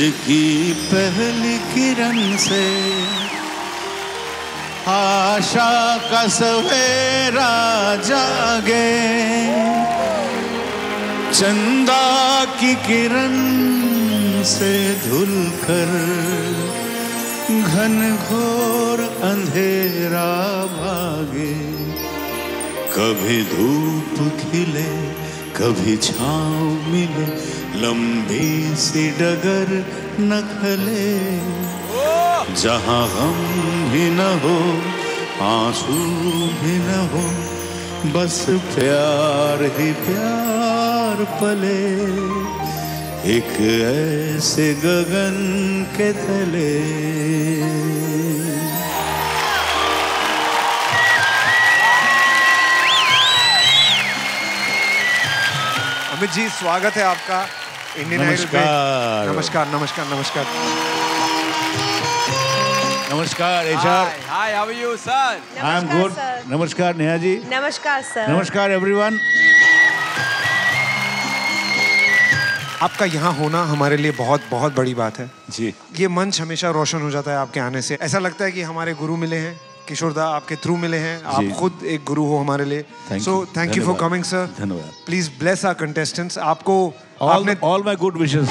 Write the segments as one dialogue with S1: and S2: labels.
S1: की पहली किरण से आशा का सवेरा जागे, चंदा की किरण से धुलकर घन घोर अंधेरा भागे। कभी धूप खिले कभी छाँव मिले, लंबी सी डगर न खले, जहाँ गम भी न हो आंसू भी न हो, बस प्यार ही प्यार पले, एक ऐसे गगन के तले।
S2: अमित जी, स्वागत है आपका इंडियन आइडल पे। नमस्कार नमस्कार नमस्कार
S1: नमस्कार HR.
S3: Hi, how are you sir?
S1: I am good. नमस्कार नेहा जी।
S4: नमस्कार सर।
S1: नमस्कार एवरीवन।
S2: आपका यहाँ होना हमारे लिए बहुत बहुत बड़ी बात है
S1: जी।
S2: ये मंच हमेशा रोशन हो जाता है आपके आने से। ऐसा लगता है कि हमारे गुरु मिले हैं, किशोर दा आपके थ्रू मिले हैं, आप खुद एक गुरु हो हमारे लिए। So thank you for coming sir.
S1: धन्यवाद।
S2: Please bless our contestants. आपको
S1: all my good wishes.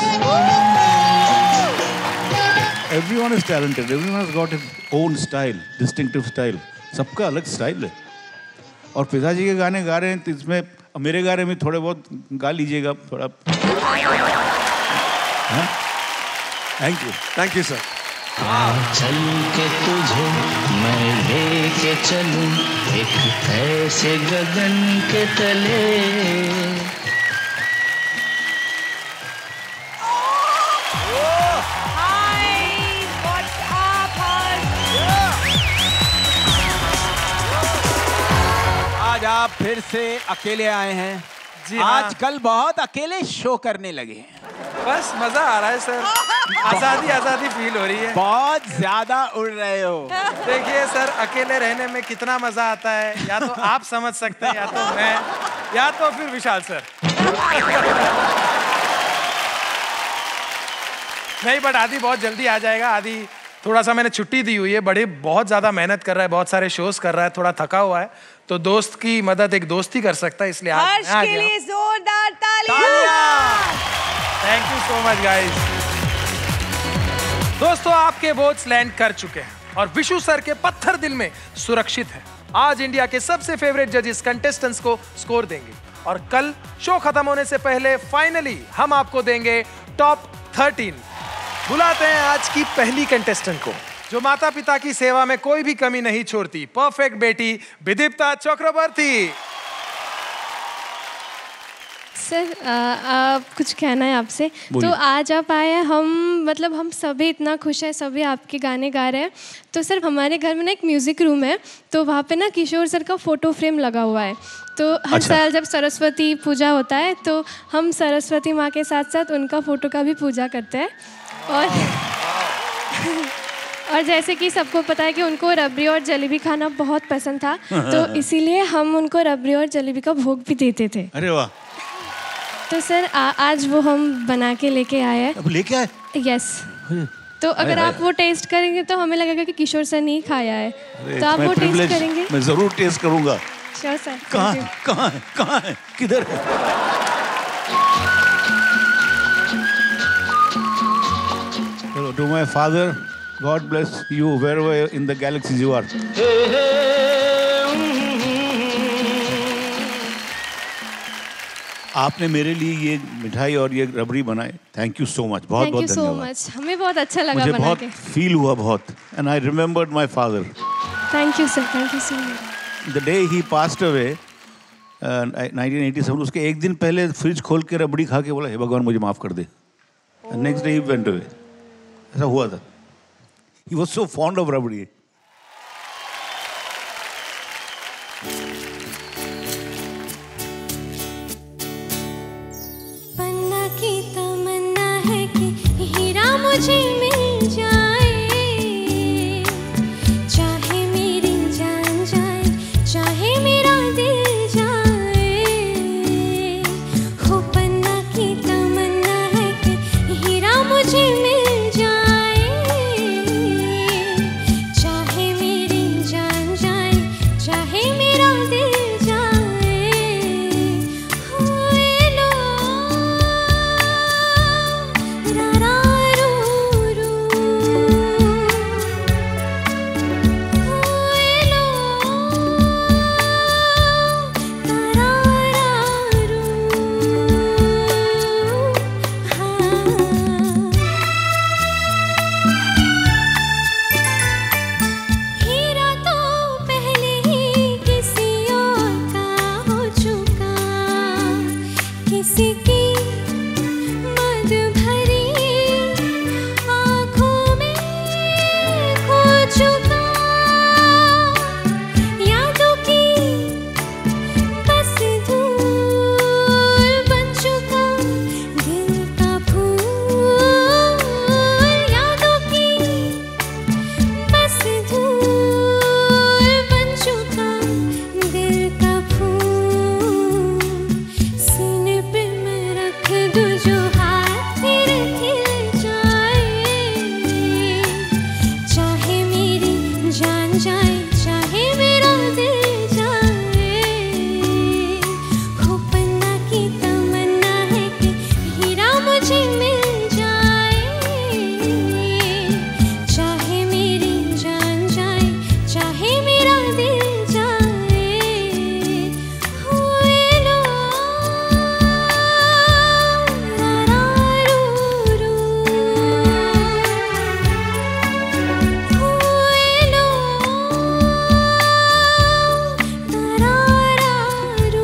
S1: Everyone is talented. Everyone has got his own style, distinctive style. सबका अलग स्टाइल है। और पिताजी के गाने गा रहे हैं तो इसमें मेरे गाने में थोड़े बहुत गा लीजिएगा थोड़ा।
S2: Thank you sir.
S5: चल के तुझे मैं लेके चलूं एक ऐसे गगन के तले।
S3: आज आप फिर से अकेले आए हैं जी। आजकल बहुत अकेले शो करने लगे हैं।
S6: बस मजा आ रहा है सर, आजादी आजादी फील हो रही है।
S3: बहुत ज्यादा उड़ रहे हो।
S6: देखिए सर, अकेले रहने में कितना मजा आता है, या तो आप समझ सकते हैं, या तो मैं, या तो फिर विशाल सर। नहीं, बट आदि बहुत जल्दी आ जाएगा। आदि थोड़ा सा मैंने छुट्टी दी हुई है, बहुत ज्यादा मेहनत कर रहा है, बहुत सारे शोज कर रहा है, थोड़ा थका हुआ है, तो दोस्त की मदद एक दोस्त ही कर सकता है, इसलिए आज
S4: हर्ष के लिए जोरदार तालियां।
S6: Thank you so much guys. दोस्तों, आपके वोट्स लैंड कर चुके हैं और विशु सर के पत्थर दिल में सुरक्षित है। आज इंडिया के सबसे फेवरेट जजेस कंटेस्टेंट्स को स्कोर देंगे और कल शो खत्म होने से पहले फाइनली हम आपको देंगे टॉप 13। बुलाते हैं आज की पहली कंटेस्टेंट को, जो माता पिता की सेवा में कोई भी कमी नहीं छोड़ती, परफेक्ट बेटी विदीप्ता चक्रवर्ती।
S7: सर कुछ कहना है आपसे। तो आज आप आए हैं, हम सभी इतना खुश हैं, सभी आपके गाने गा रहे हैं। तो सर हमारे घर में ना एक म्यूज़िक रूम है, तो वहाँ पे ना किशोर सर का फ़ोटो फ्रेम लगा हुआ है। तो हर साल जब सरस्वती पूजा होता है तो हम सरस्वती माँ के साथ साथ उनका फ़ोटो का भी पूजा करते हैं। और जैसे कि सबको पता है कि उनको रबड़ी और जलेबी खाना बहुत पसंद था, तो इसीलिए हम उनको रबड़ी और जलेबी का भोग भी देते थे।
S1: अरे वाह।
S7: तो सर आज वो हम बना के लेके आए हैं।
S1: अब लेके आए?
S7: यस। तो अगर आप वो टेस्ट करेंगे तो हमें लगेगा कि किशोर सर नहीं खाया है, तो आप वो टेस्ट करेंगे?
S1: मैं जरूर टेस्ट करूंगा।
S7: Sure sir.
S1: कहाँ है किधर है? To my father, God bless you wherever in the galaxies you are. आपने मेरे लिए ये मिठाई और ये रबड़ी बनाए, थैंक यू सो मच। बहुत बहुत धन्यवाद।
S7: थैंक यू सो मच, हमें बहुत अच्छा लगा
S1: मुझे
S7: बना
S1: बहुत
S7: के।
S1: फील हुआ बहुत, and I remembered my father.
S7: Thank you sir, thank you so much.
S1: The day he passed away, 1987, उसके एक दिन पहले फ्रिज खोल के रबड़ी खा के बोला, हे भगवान मुझे माफ कर दे। नेक्स्ट डे ही वेंट अवे। ऐसा हुआ था। He was so fond of रबड़ी।
S8: पन्ना की तमन्ना है कि हीरा मुझे मिल जाए, चाहे मेरी जान जाए, चाहे मेरा दिल जाए। हो पन्ना की तमन्ना है कि हीरा मुझे मिल किसी की मद भरी आँखों में खो चुका, यादों की बस धूल बन चुका, दिल का फूल, यादों की बस धूल बन चुका, दिल का फूल, सीने पे मैं रख दूं जो हाथ फिर खिल जाए, चाहे मेरी जान जाए, चाहे मेरा दिल जाए, हो पन्ना की तमन्ना है कि हीरा मुझे मिल जाए, चाहे मेरी जान जाए, चाहे मेरा दिल जाए, हुए लो रारारू, हुए लो रारारू,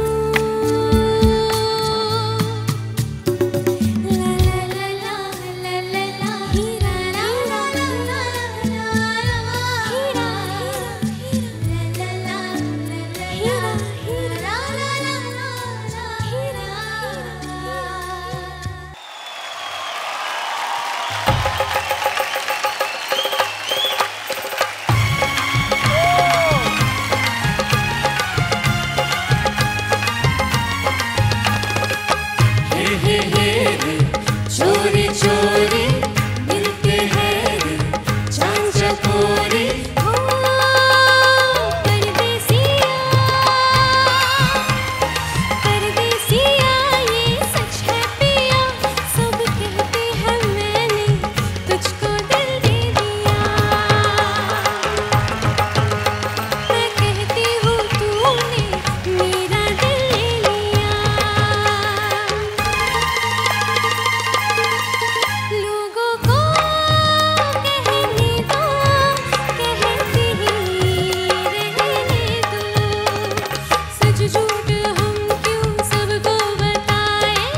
S8: ला ला ला ला ला ला ला, हीरा ला ला ला ला ला, हीरा हीरा ला ला ला ला, हीरा हीरा ला ला ला ला, हीरा चोरी चोरी मिलते हैं रे चांद चकोरी, हो परदेसिया ये सच है पिया, सब कहते हैं मैंने तुझको दिल दे दिया, मैं कहती हूँ तूने मेरा दिल ले लिया, लोगों को कहने दो, कहते ही रहने दो, सच झूठ हम क्यों सबको बताएं,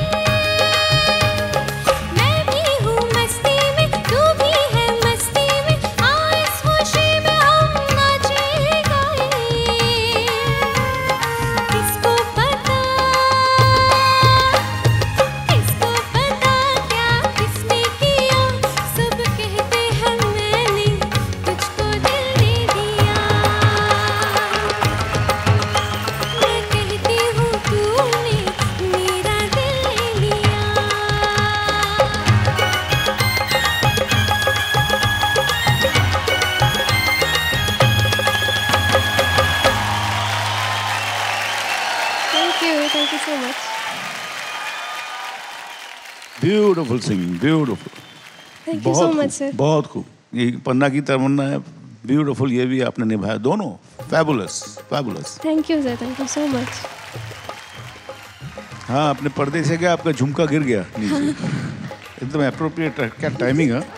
S8: मैं भी हूँ मस्ती में, तू भी है मस्ती में, आ इस खुशी में हम नाचे गाए, किसको पता क्या किसने किया, सब कहते हैं मैंने तुझको दिल दे दिया, मैं कहती हूँ तूने मेरा दिल ले लिया।
S7: Thank you so much.
S1: Beautiful singing, beautiful.
S7: Thank you so much, sir.
S1: बहुत खूब। ये पन्ना की तमन्ना है, ब्यूटीफुल, ये भी आपने निभाया, दोनों fabulous, fabulous.
S7: Thank you, sir. Thank you so much.
S1: हाँ, अपने पर्दे से क्या आपका झुमका गिर गया नीचे, एकदम एप्रोप्रिएट, क्या टाइमिंग है।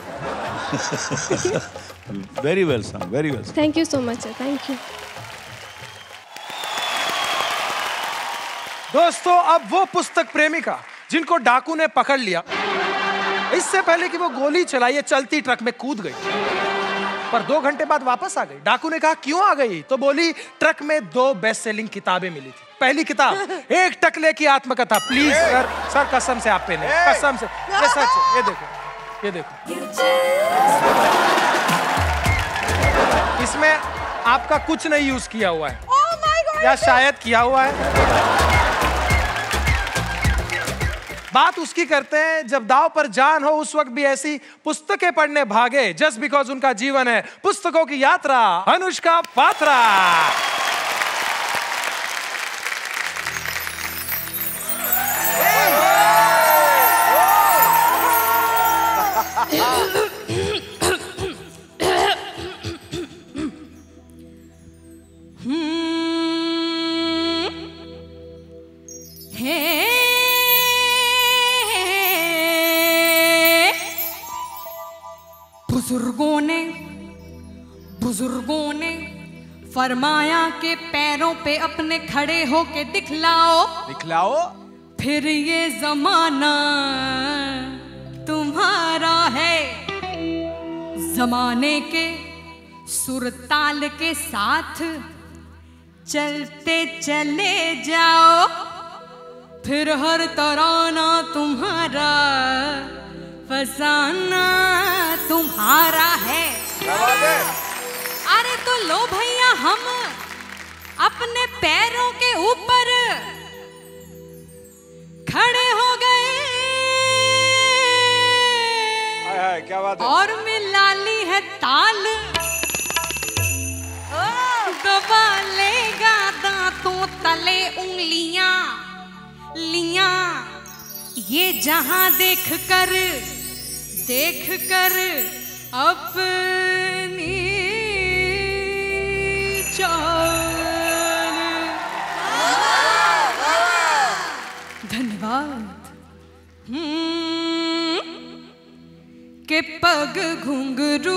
S1: Very well song, very well.
S7: Thank you so much, sir. Thank you.
S6: दोस्तों, अब वो पुस्तक प्रेमिका जिनको डाकू ने पकड़ लिया, इससे पहले कि वो गोली चलाइए चलती ट्रक में कूद गई, पर 2 घंटे बाद वापस आ गई। डाकू ने कहा क्यों आ गई, तो बोली ट्रक में 2 बेस्ट सेलिंग किताबें मिली थी। पहली किताब एक टकले की आत्मकथा। प्लीज सर कसम से आप पे नहीं, कसम से, ये सच है, ये देखो, ये देखो, इसमें आपका कुछ नहीं यूज किया हुआ है, या शायद किया हुआ है। बात उसकी करते हैं जब दाव पर जान हो, उस वक्त भी ऐसी पुस्तकें पढ़ने भागे, जस्ट बिकॉज उनका जीवन है पुस्तकों की यात्रा। अनुष्का पात्रा।
S9: बुजुर्गों ने फरमाया के पैरों पे अपने खड़े होके दिखलाओ।
S3: दिखलाओ।
S8: फिर ये जमाना तुम्हारा है, जमाने के सुरताल के साथ चलते चले जाओ, फिर हर तराना तुम्हारा, फसाना तुम्हारा है। अरे तो लो भैया हम अपने पैरों के ऊपर खड़े हो गए,
S2: क्या बात है?
S8: और मिला ली है ताल, दबा लेगा दांतों तले उंगलियां लियां, ये जहां देख कर अपनी चाल। धन्यवाद। के पग घुंघरू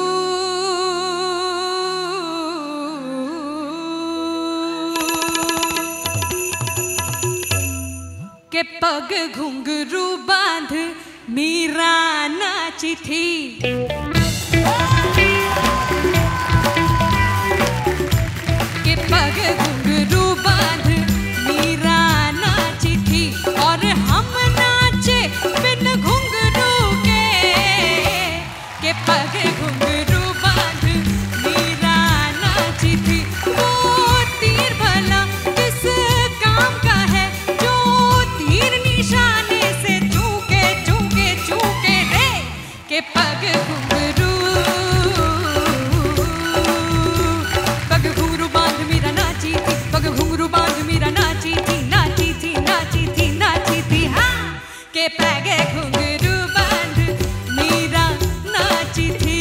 S8: के पग घुंघरू बांध मीरा नाची थी, के पग घुंघरू बांध मीरा नाची थी, और हम नाचे बिन घुंघरू के पग घुंघरू बांध मीरा नाची थी। वो तीर भला किस काम का है, जो तीर निशाने से चूके चूके चूके रे, के पग घुंघरू बांध मीरा नाची थी, पग घुंघरू बांध मीरा नाची थी, नाची थी नाची थी नाची थी, हाँ के पग घुंघरू बांध मीरा नाची थी।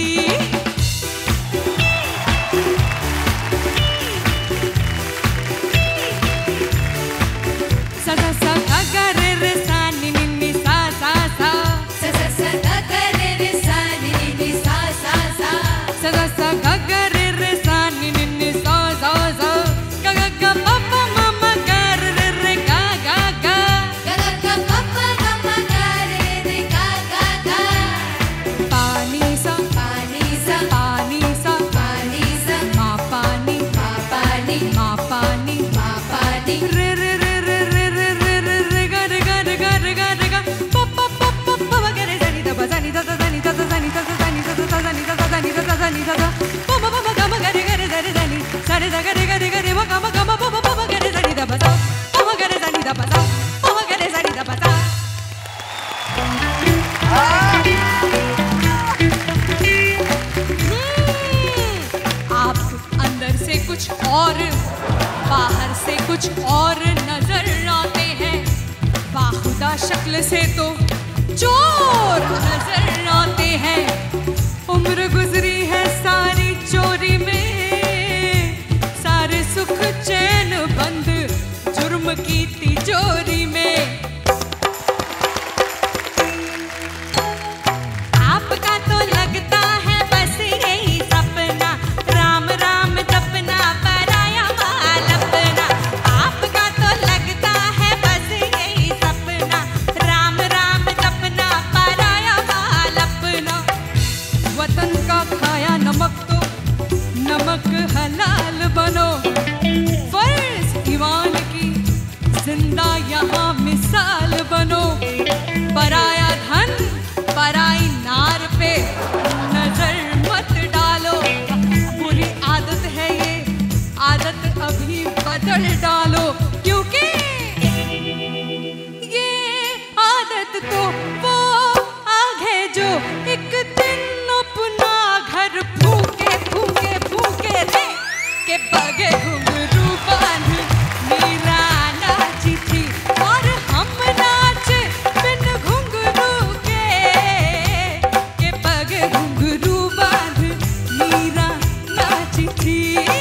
S8: सा सा सा गा गा रे रे सा नि नि नि सा सा सा, सा सा सा गा गा रे रे सा नि नि नि सा सा सा, सा सा सा गा गा रे रे सा नि नि नि सा सा सा, गा गा गा पा पा मा मा गा रे रे गा गा गा, गा गा गा पा पा मा मा गा रे रे गा गा गा, पानी सा पानी सा पानी सा पानी सा, मा पानी मा पानी मा पानी मा पानी, रे रे रे रे रे रे रे रे रे गा रे गा रे गा रे गा रे गा, पा पा पा पा पा गा रे जानी दा जानी दा जानी दा जानी दा जानी दा जानी दा जानी दा जानी दा पा पा पा गा मा गा रे जानी सारे दा गा रे गा रे मा गा मा गा मा पा पा पा गा रे जानी दा बता, पा गा रे जानी दा बता, पा गा रे जानी दा बता। आप अंदर से कुछ और बाहर से कुछ और नजर आते हैं, बाखुदा शक्ल से तो चोर नजर आते हैं, उम्र गुजरी है सारी चोरी में, सारे सुख चैन बंद जुर्म की तिजोरी में। आपका तो लगता है बस यही सपना, राम राम जपना पराया माल अपना, आपका तो लगता है बस यही सपना, राम राम जपना पराया माल अपना। वतन का खाया नमक तो नमक हलाल बनो, फर्ज ईमान की जिंदा यहाँ मिसाल बनो, पराया धन पराई नार पे नजर मत डालो, बुरी आदत है ये आदत अभी बदल डालो, क्योंकि ये आदत तो वो आग है जो एक दिन अपना घर फूके फूके फूके रे, के पग घुंघरू बांध मीरा नाची थी, और हम नाचे बिन घुंघरू के पग घुंघरू बांध मीरा नाची थी।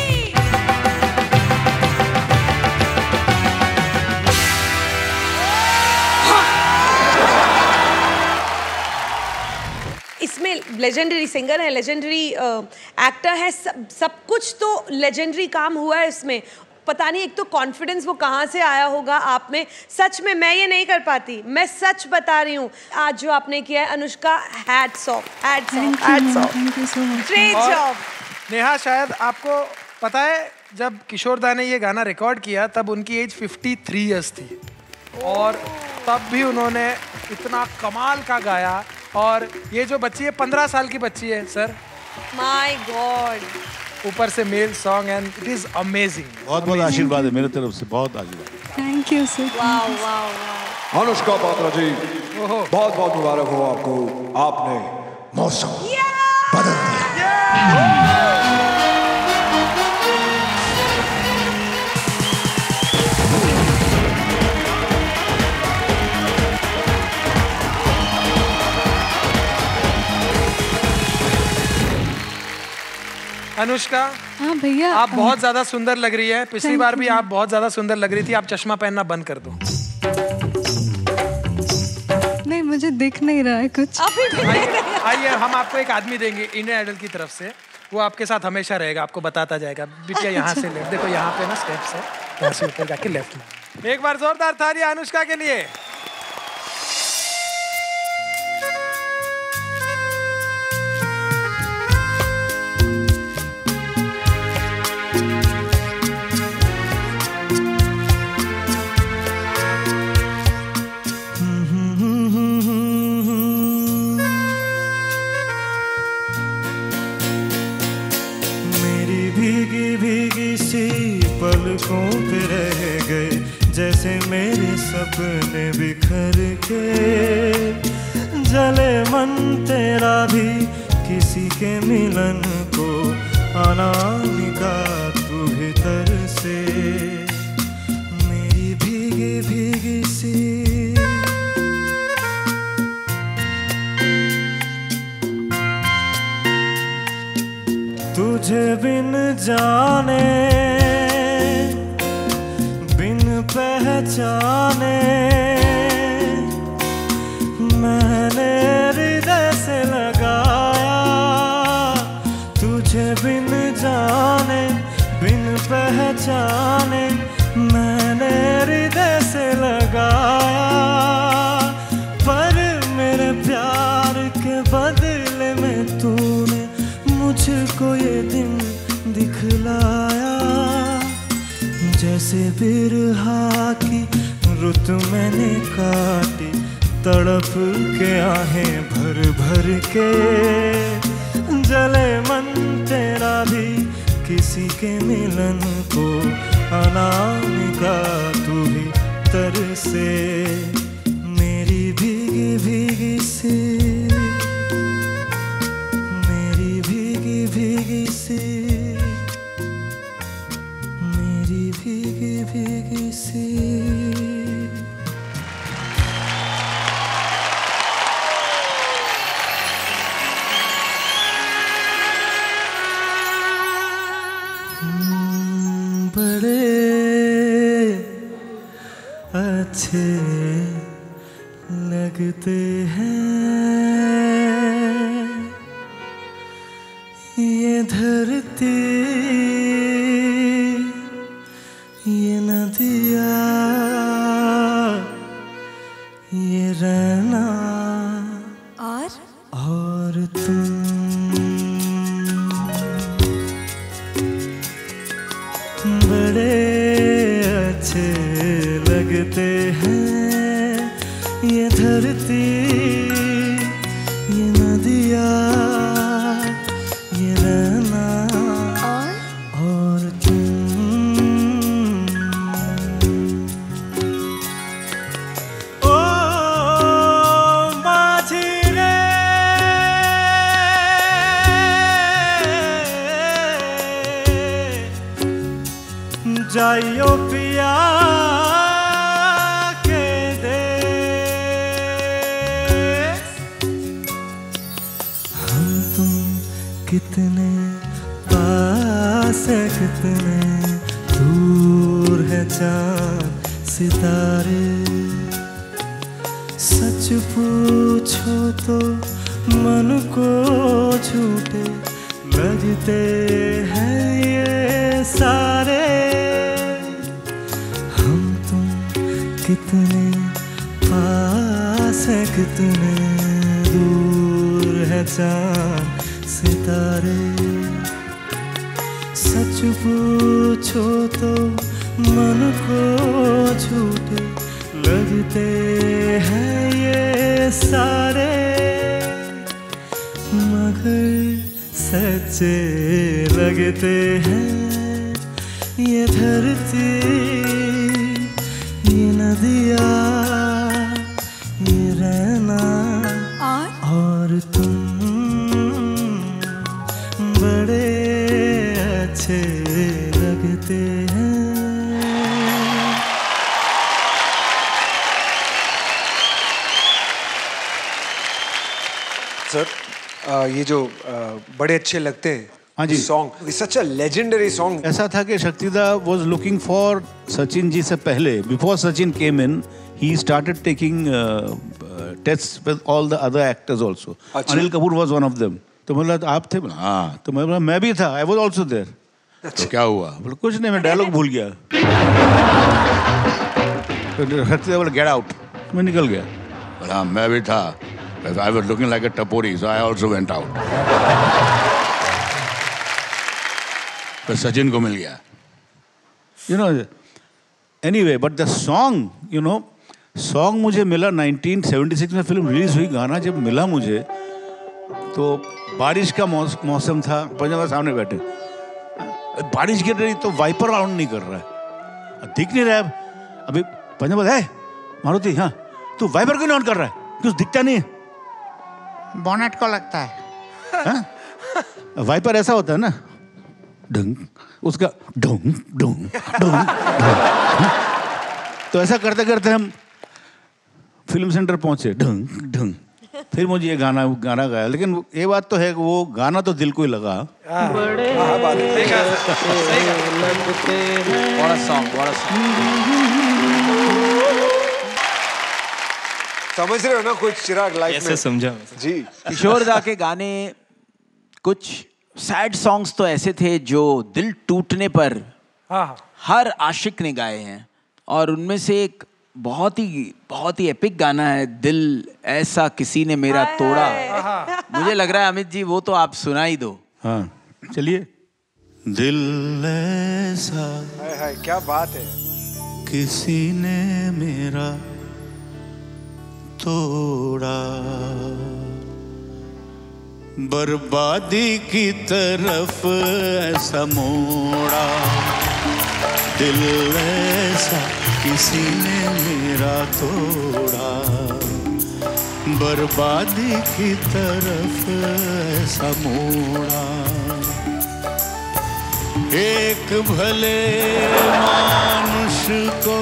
S4: इसमें लेजेंडरी सिंगर है, लेजेंडरी एक्टर है, सब कुछ तो लेजेंडरी काम हुआ है इसमें। पता नहीं एक तो कॉन्फिडेंस वो कहाँ से आया होगा आप में। सच में मैं ये नहीं कर पाती, मैं सच बता रही हूँ। आज जो आपने किया है Anushka, hats off, hats off, hats off, great job.
S6: Neha, शायद आपको पता है जब किशोर दा ने ये गाना रिकॉर्ड किया तब उनकी एज 53 इयर्स थी और तब भी उन्होंने इतना कमाल का गाया। और ये जो बच्ची है 15 साल की बच्ची है सर,
S4: माय गॉड,
S6: ऊपर से male song and it is amazing.
S1: बहुत बहुत आशीर्वाद है मेरे तरफ से, बहुत आशीर्वाद।
S7: Thank you sir.
S4: वाह वाह वाह।
S2: अनुष्का पात्रा जी, बहुत बहुत मुबारक हो आपको, आपने मौसम बदल दिया।
S6: अनुष्का,
S7: हाँ भैया,
S6: आप बहुत ज्यादा सुंदर लग रही है। पिछली बार भी आप बहुत ज्यादा सुंदर लग रही थी। आप चश्मा पहनना बंद कर दो।
S7: नहीं, मुझे दिख नहीं रहा है कुछ।
S6: आइए हम आपको एक आदमी देंगे इंडियन आइडल की तरफ से, वो आपके साथ हमेशा रहेगा, आपको बताता जाएगा। बिटिया यहाँ से लेफ्ट, देखो यहाँ पे ना स्टेप्स है, यहाँ से ऊपर जाके लेफ्ट में। एक बार जोरदार तालियां अनुष्का के लिए।
S9: पलकों पे रह गए जैसे मेरे सपने बिखर के, जले मन तेरा भी किसी के मिलन को अनामिका तू भीतर से, मेरी भीगी भीगी सी तुझे बिन जाने पहचाने मैंने हृदय से लगाया, तुझे बिन जाने बिन पहचाने मैंने हृदय से लगाया, पर मेरे प्यार के बदले में तूने मुझको ये दिन दिखलाया, जैसे बिरहा की रुत मैंने काटी, तड़प के आहें भर भर के, जले मन तेरा भी किसी के मिलन को अनामिका तू भी तरसे, मेरी भीगी भीगी सी, मेरी भीगी भीगी सी, भीगी भीगी सी। बड़े अच्छे लगते हैं ये धरती, ये नदिया, ये रहना और तुम, बड़े अच्छे लगते हैं ये धरती, ये नदिया, ये रहना और जाइयो पिया के देश, हम तुम कितने पास है, कितने दूर है चांद सितारे, सच पूछो तो मन को झूठे लगते हैं ये सारे, कितने पास है, कितने दूर है चांद सितारे। सच पूछो तो मन को झूठे लगते हैं ये सारे, मगर सच्चे लगते हैं ये धरती, ये नदिया, ये रहना और तुम बड़े अच्छे लगते हैं।
S2: सर ये जो बड़े अच्छे लगते हैं,
S1: हाँ जी,
S2: song such a legendary song.
S1: ऐसा था कि शक्तिदा was looking for Sachin ji से पहले, before Sachin came in, he started taking test with all the other actors also. Anil Kapoor was one of them. तो बोला आप थे? हाँ। तो मैं बोला मैं भी था, आई वाज आल्सो देयर। तो क्या हुआ? बोला कुछ नहीं, मैं डायलॉग भूल गया। तो शक्तिदा बोला गेट आउट, मैं निकल गया। बोला मैं भी था, I was looking like a tapori, so I also went out. तो सचिन को मिल गया, you know. Anyway, but the song, you know, song मुझे मिला 1976 में, फिल्म रिलीज हुई। गाना जब मिला मुझे तो बारिश का मौसम था, पंजाब सामने बैठे, बारिश गिर रही तो वाइपर राउंड नहीं कर रहा है, दिख नहीं रहा है। अभी पंजाब है मारुति, हाँ तू वाइपर क्यों नहीं ऑन कर रहा है? कुछ दिखता नहीं है। बोनेट को लगता है। वाइपर ऐसा होता है ना, ढंग, उसका ढंग ढंग ढंग। तो ऐसा करते करते हम फिल्म सेंटर पहुंचे, ढंग ढंग। फिर मुझे ये गाना गाया, लेकिन ये बात तो है कि वो गाना तो दिल को ही लगा।
S3: बड़ा सॉन्ग, बड़ा सॉन्ग।
S2: समझ रहे हो ना कुछ चिराग लाइफ में?
S9: समझा
S2: जी।
S3: किशोर दा के गाने कुछ सैड सॉन्ग्स तो ऐसे थे जो दिल टूटने पर हर आशिक ने गाए हैं, और उनमें से एक बहुत ही एपिक गाना है, दिल ऐसा किसी ने मेरा तोड़ा। मुझे लग रहा है अमित जी वो तो आप सुना ही दो।
S1: हाँ चलिए। दिल ऐसा,
S2: हाय क्या बात है,
S1: किसी ने मेरा तोड़ा, बर्बादी की तरफ ऐसा मोड़ा। दिल ऐसा किसी ने मेरा तोड़ा, बर्बादी की तरफ ऐसा मोड़ा। एक भले मानुष को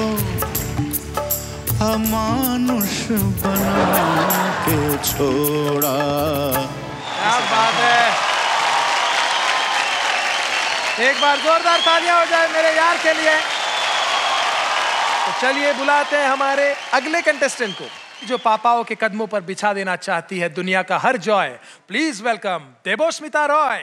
S1: अमानुष बना के छोड़ा।
S6: क्या बात है, एक बार जोरदार तालियां हो जाए मेरे यार के लिए। तो चलिए बुलाते हैं हमारे अगले कंटेस्टेंट को, जो पापाओं के कदमों पर बिछा देना चाहती है दुनिया का हर जॉय। Please welcome Devosmita Roy.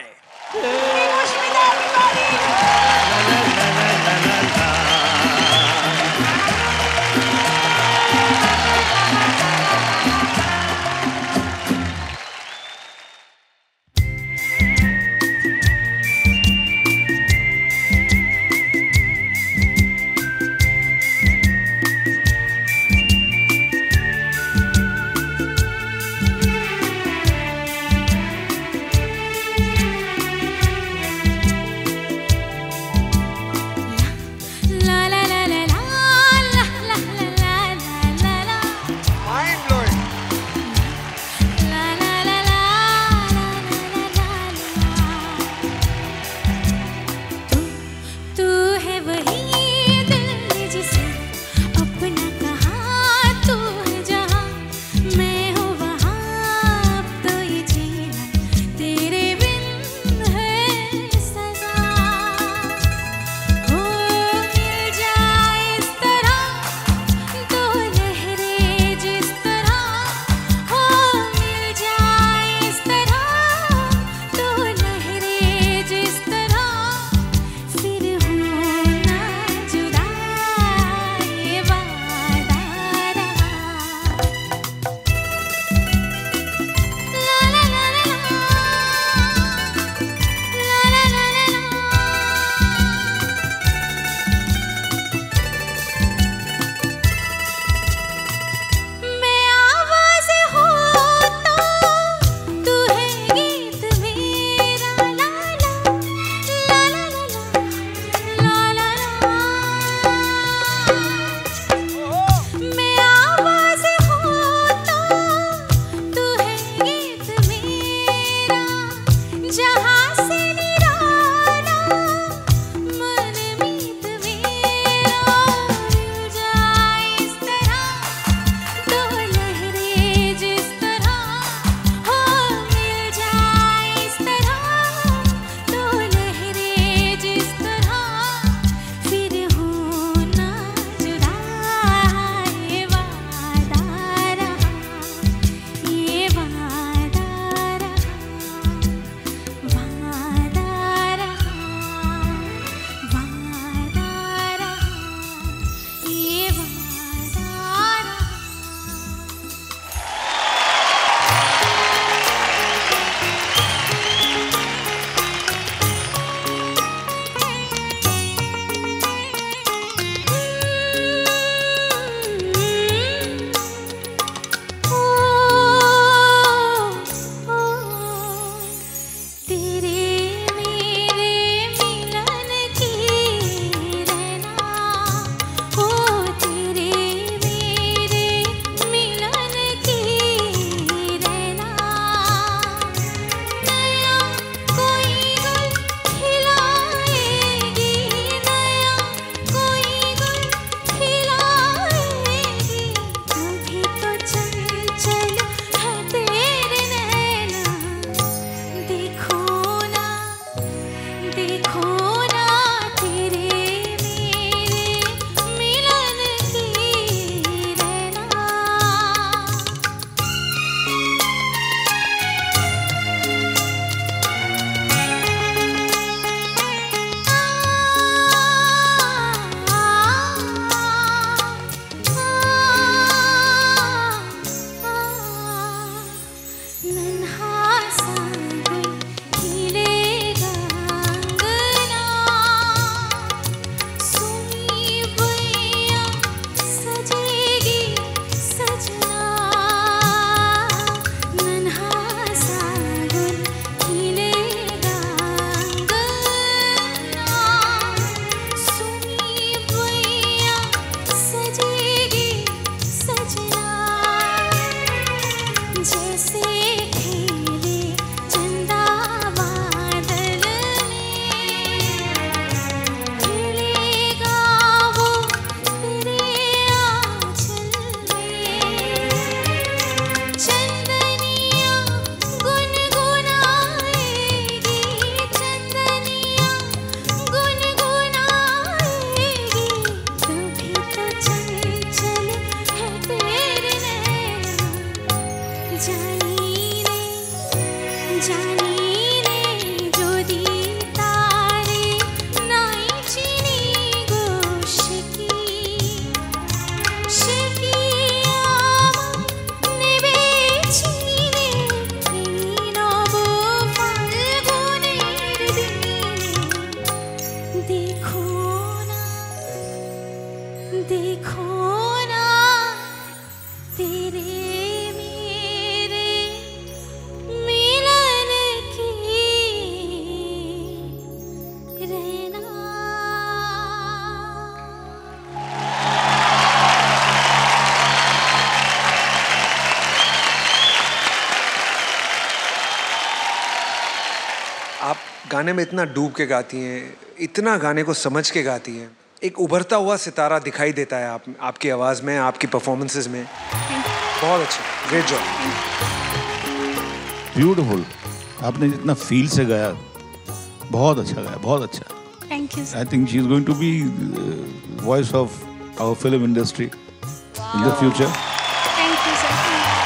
S2: गाने में इतना डूब के गाती हैं, इतना गाने को समझ के गाती हैं, एक उभरता हुआ सितारा दिखाई देता है आपकी आवाज़ में, आपकी परफॉर्मेंसेस में। बहुत अच्छा, ग्रेट जॉब।
S1: ब्यूटीफुल, आपने जितना फील से गाया, बहुत अच्छा गाया, बहुत अच्छा।
S8: Thank you.
S1: I think she is going to be voice of our film industry in the future.
S8: Thank you sir.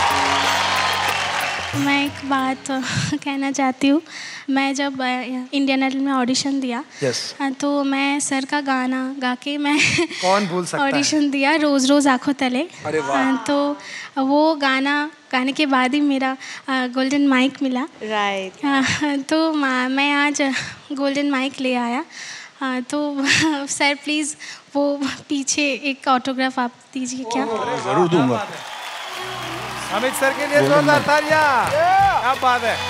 S8: मैं एक बात कहना चाहती हूँ। मैं जब इंडियन आइडल में ऑडिशन दिया तो मैं सर का गाना गा के मैं
S6: कौन भूल सकता
S8: ऑडिशन दिया, रोज रोज आंखों तले।
S6: अरे वाह।
S8: तो वो गाना गाने के बाद ही मेरा गोल्डन माइक मिला।
S4: राइट।
S8: तो मैं आज गोल्डन माइक ले आया। तो सर प्लीज़ वो पीछे एक ऑटोग्राफ आप दीजिए क्या?
S1: जरूर दूंगा।
S6: अमित सर के लिए जोरदार तालियां। क्या बात है।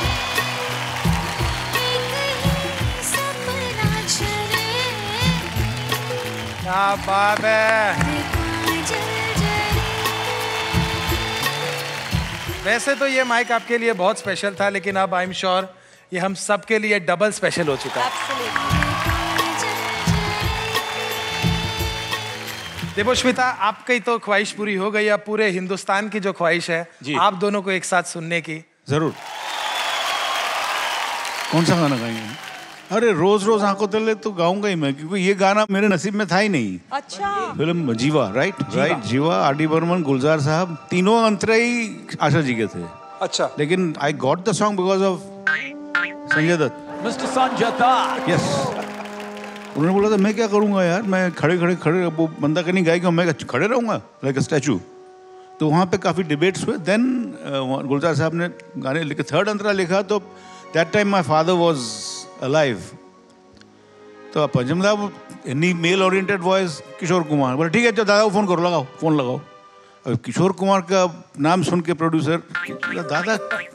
S6: क्या बात है। वैसे तो ये माइक आपके लिए बहुत स्पेशल था, लेकिन अब आई एम श्योर ये हम सब के लिए डबल स्पेशल हो चुका है। देवोश्मिता, आपकी तो ख्वाहिश पूरी हो गई, अब पूरे हिंदुस्तान की जो ख्वाहिश है आप दोनों को एक साथ सुनने की।
S1: जरूर। कौन सा गाना गाएंगे? अरे रोज रोज आंखों तले तो गाऊंगा ही मैं, क्योंकि ये गाना मेरे नसीब में था ही नहीं।
S4: अच्छा।
S1: फिल्म जीवा, राइट? जीवा, आर.डी. बर्मन, गुलजार साहब, तीनों अंतराई आशा जी के थे।
S6: अच्छा।
S1: लेकिन I got the song because of Sanjay Dutt.
S3: Mister Sanjay Dutt.
S1: Yes. उन्होंने बोला था मैं क्या करूंगा यार, मैं खड़े वो बंदा कहीं गाएगा, मैं खड़े रहूंगा लाइक अ स्टैचू। तो वहाँ पे काफ़ी डिबेट्स हुए। देन गुलजार साहब ने गाने लिखे, थर्ड अंतरा लिखा, तो that time my father was alive. तो पंचम साहब, any male oriented voice, Kishore Kumar. बोले ठीक है, तो दादा को फ़ोन करो, लगाओ फ़ोन लगाओ। अब किशोर कुमार का नाम सुन के प्रोड्यूसर, दादा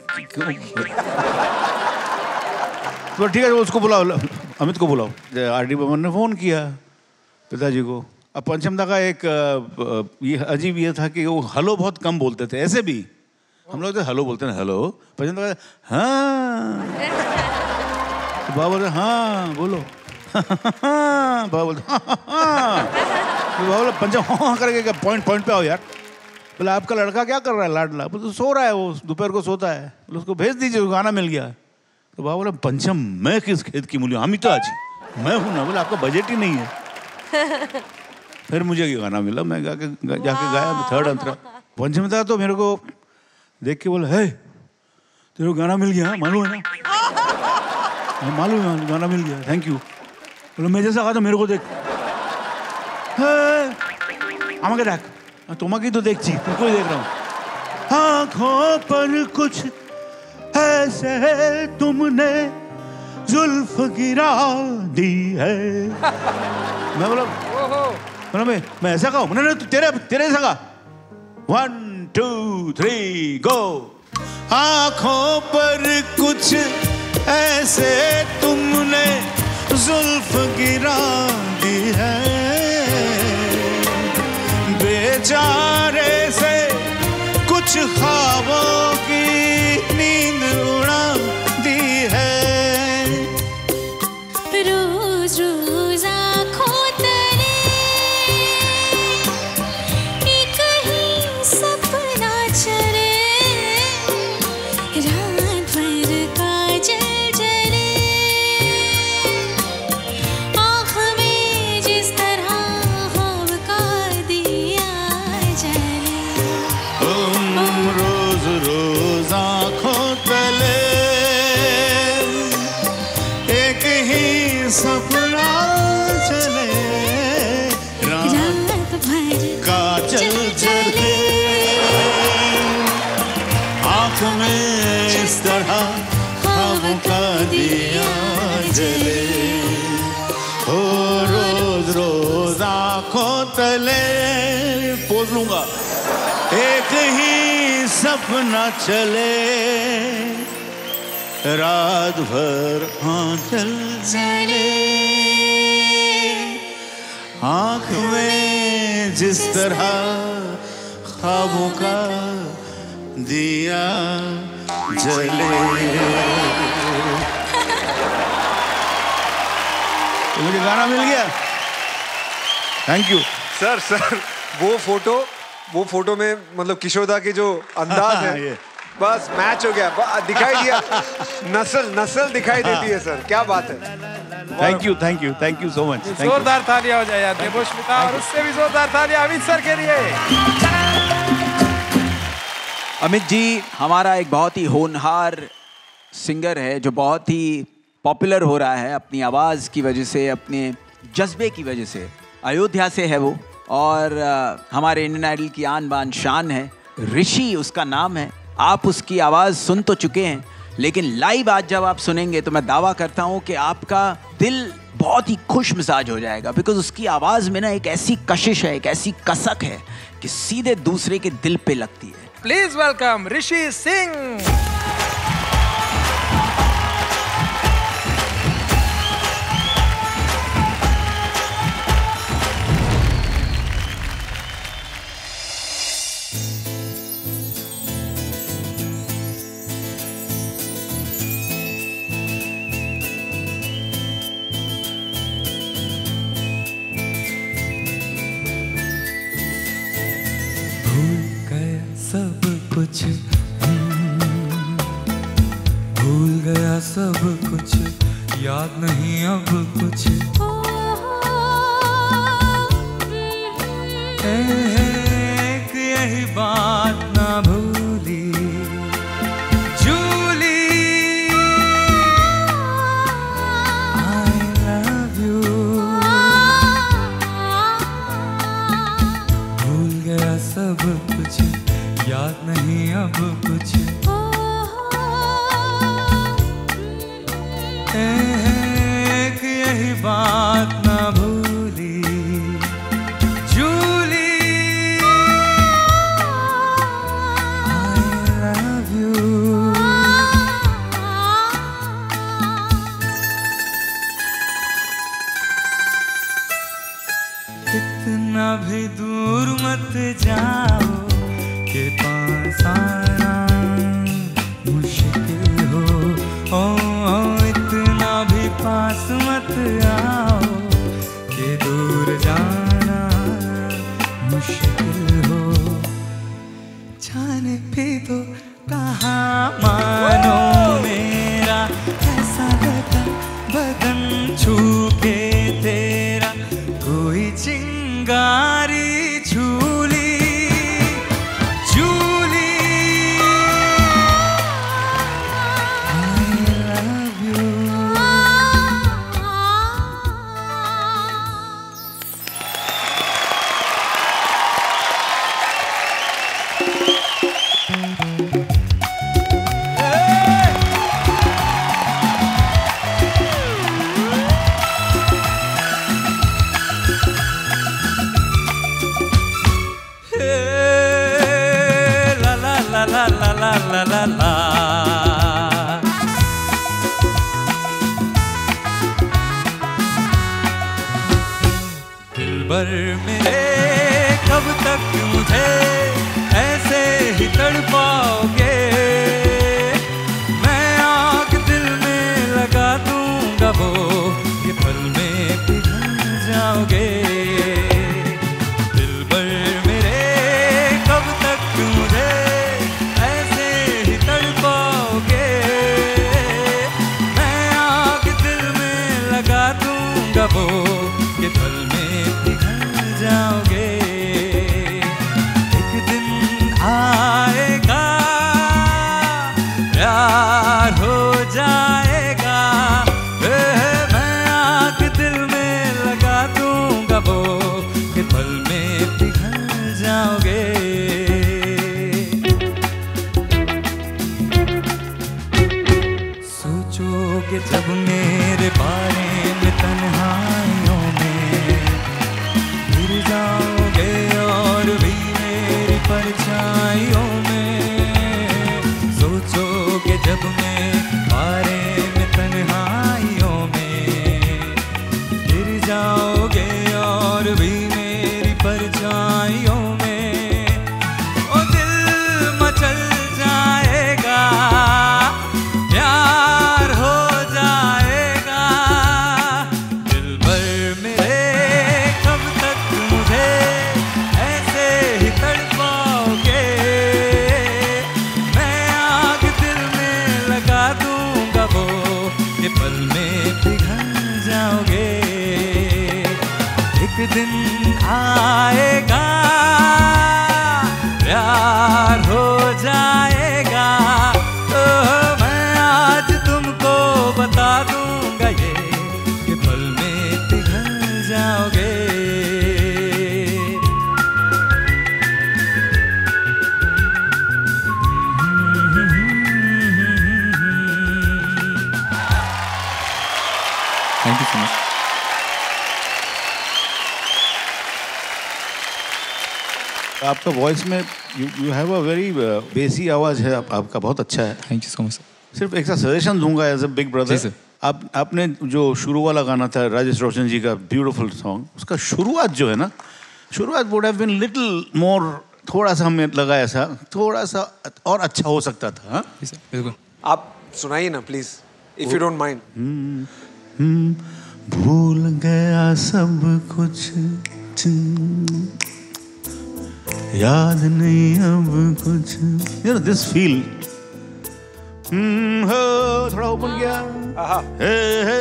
S1: तो ठीक है, उसको बुलाओ, अमित को बुलाओ। आर.डी. बर्मन ने फ़ोन किया पिताजी को। अब पंचम दा का एक ये अजीब ये था कि वो हेलो बहुत कम बोलते थे, ऐसे भी हम लोग तो हेलो बोलते हैं, हेलो। पंचम दा हाँ, तो बाबा बोलते हाँ बोलो, बाबा बोलते हाँ, तो बाबा बोला पंचम हाँ करके पॉइंट पे आओ यार। बोले आपका लड़का क्या कर रहा है लाडला? बोले तो सो रहा है, वो दोपहर को सोता है। बोले उसको भेज दीजिए, गाना मिल गया। तो बाबा बोला पंचम मैं किस खेत की मूली, हम ही तो आज मैं हूँ ना। बोला आपका बजट ही नहीं है। फिर मुझे ये गाना मिला, मैं जाके गाया थर्ड अंतरा। पंचम था तो मेरे को देख के बोला है तेरे को गाना मिल गया, मालूम है ना? मालूम है, गाना मिल गया, थैंक यू। बोला मैं जैसा कहा था मेरे को देख, আমাকে দেখ, তোমাকে तो देखती, तुमको ही देख रहा हूँ। आँखों पर कुछ ऐसे तुमने जुल्फ गिरा दी है। मैं बोला मैं ऐसा गाऊं? नहीं तेरे ऐसा गा। 1 2 3 गो। आँखों पर कुछ ऐसे तुमने जुल्फ गिरा दी है, बेचारे से कुछ ख्वाबों की नींद उड़ा दी है।
S8: रोज रोज आँखों तले एक ही सपना चले, रात भर काजल जले, आँख में जिस तरह ख्वाब का दिया जले।
S1: रोज रोज आँखों तले एक ही सपना चले,
S8: रात भर
S1: काजल जले, आँख में इस तरह ख्वाब का दिया जले। हो रोज रोज आँखों तले, पोज लूंगा, एक ही सपना चले, रात भर आंचल जले, आँख में जिस तरह ख्वाबों का दिया जले। तो मुझे गाना मिल गया। थैंक यू
S2: सर वो फोटो में मतलब किशोर दा के जो अंदाज है बस मैच हो गया, दिखाई दिया, नस्ल दिखाई देती है सर, क्या बात है।
S1: Thank you so much.
S6: जोरदार तालियां हो जाए यार देवोश्मिता, और उससे भी जोरदार तालियां अमित सर के लिए।
S3: अमित जी हमारा एक बहुत ही होनहार सिंगर है जो बहुत ही पॉपुलर हो रहा है अपनी आवाज़ की वजह से, अपने जज्बे की वजह से। अयोध्या से है वो, और हमारे इंडियन आइडल की आन बान शान है। ऋषि उसका नाम है। आप उसकी आवाज़ सुन तो चुके हैं, लेकिन लाइव आज जब आप सुनेंगे तो मैं दावा करता हूँ कि आपका दिल बहुत ही खुश मिजाज हो जाएगा, बिकॉज उसकी आवाज़ में ना एक ऐसी कशिश है, एक ऐसी कसक है कि सीधे दूसरे के दिल पे लगती है।
S6: Please welcome Rishi Singh.
S9: भूल गया सब कुछ, याद नहीं अब कुछ। एक यही बात ना भूली जूली, I love you। भूल गया सब कुछ, याद नहीं अब कुछ। एक यही बात ना भूली जूली, I love you। इतना भी दूर मत जाओ के पास आना मुश्किल हो, इतना भी पास मत आओ कि दूर जाना मुश्किल हो। जाने भी तो कहाँ मानो मेरा, ऐसा लगा बदन छू के तेरा, कोई चिंगारी झूली झूली। I love you। La la la la la la। दिलबर मेरे कब तक मुझे ऐसे ही तड़पाओगे, मैं आग दिल में लगा दूंगा वो, ये पल में पिघल जाओगे। दिलबर मेरे कब तक मुझे वो, ये पल में पिघल जाओगे। एक दिन आएगा प्यार हो जाएगा, मैं आग दिल में लगा दूंगा वो, ये पल में पिघल जाओगे। सोचोगे जब मेरे बारे में तन्हाइयों में, गिर जाओगे और भी मेरी परछाइयों में। सोचोगे जब मैं बारे में तन्हाइयों में, गिर जाओगे और भी मेरी परछाइयों में। ओ दिल मचल जाएगा, प्यार हो जाएगा। दिल भर
S1: आपका वॉइस में यू हैव अ वेरी बेसी आवाज है आपका, बहुत अच्छा है।
S10: Thank you so much.
S1: सिर्फ एक सा सजेशन दूंगा एज अ बिग ब्रदर। आपने जो शुरू वाला गाना था राजेश रोशन जी का ब्यूटीफुल सॉन्ग, उसका शुरुआत जो है ना, शुरुआत would have been little more, थोड़ा सा हमें लगा ऐसा, थोड़ा सा और अच्छा हो सकता था। हाँ
S10: बिल्कुल।
S2: आप सुनाइए ना please, if you don't mind.
S1: भूल गया सब कुछ, याद नहीं अब कुछ, यू नो दिस फील। हो थोड़ा ओपन किया, हे हे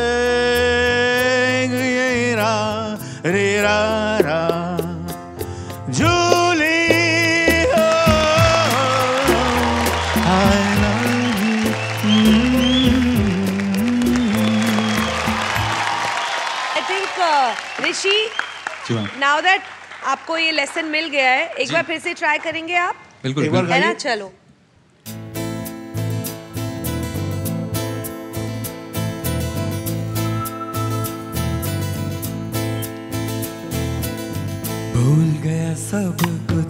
S1: रा रे रा रा Julie, I love you.
S4: I think Rishi, now that आपको ये लेसन मिल गया है, एक बार फिर से ट्राई करेंगे आप?
S10: बिल्कुल
S4: है ना? चलो।
S9: भूल गया सब कुछ,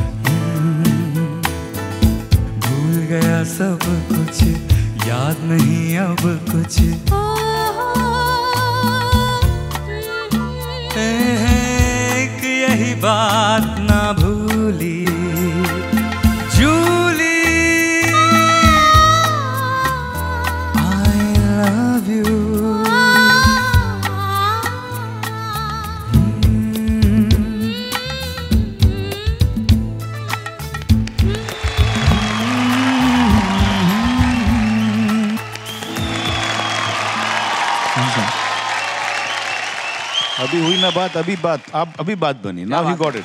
S9: भूल गया सब कुछ, याद नहीं अब कुछ, एक यही बात ना भूली जूली, आई लव यू।
S1: अभी हुई ना बात, अभी बात बनी। Now he got it.